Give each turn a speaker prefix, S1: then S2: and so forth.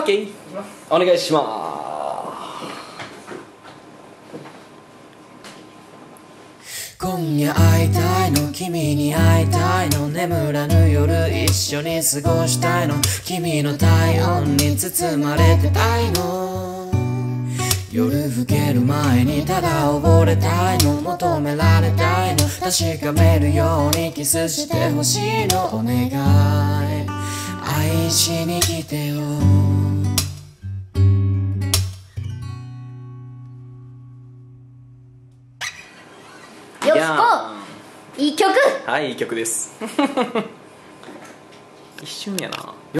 S1: OK、 お願いします。
S2: 今夜会いたいの、君に会いたいの、眠らぬ夜一緒に過ごしたいの、君の体温に包まれてたいの、夜更ける前にただ溺れたいの、求められたいの、確かめるようにキスしてほしいの、お願い愛しに来てよ。
S3: よしこ、いい曲。
S1: はい、いい曲です。一瞬やな。